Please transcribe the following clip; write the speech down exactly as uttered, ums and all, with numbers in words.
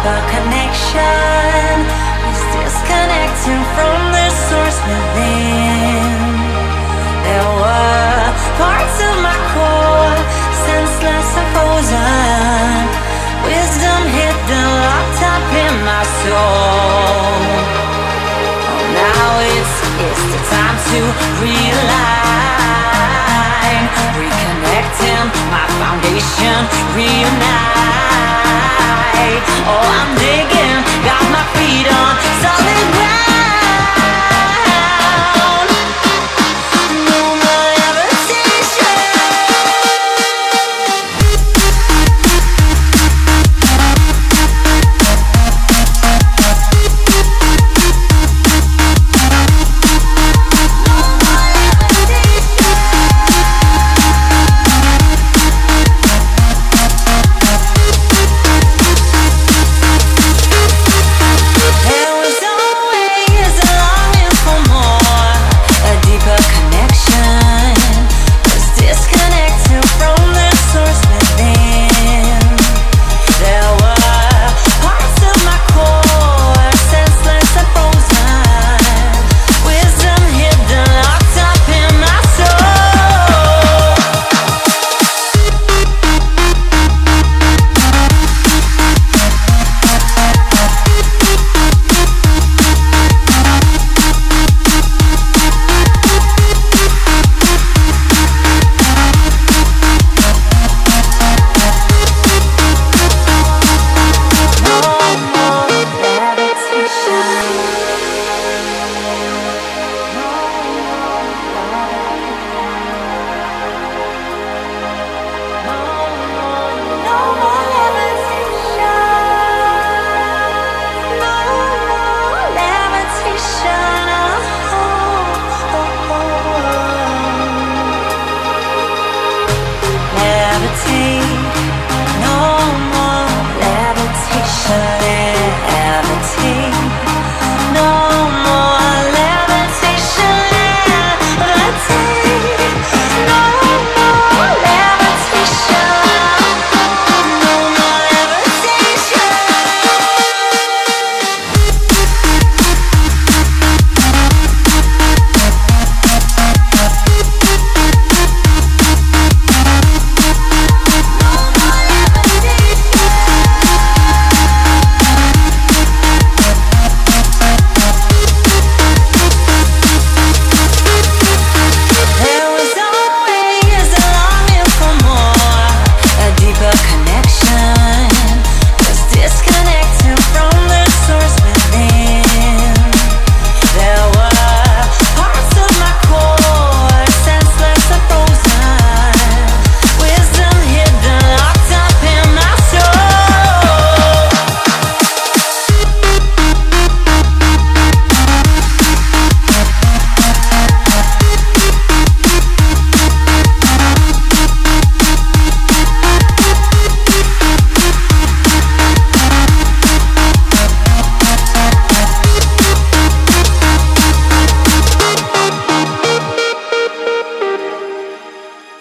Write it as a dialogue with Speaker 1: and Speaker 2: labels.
Speaker 1: The connection is disconnecting from the source within. There were parts of my core, senseless and frozen, wisdom hidden, locked up in my soul. Oh, now it's, it's the time to realign, reconnecting my foundation, reunite. Oh, I'm digging, got my feet on solid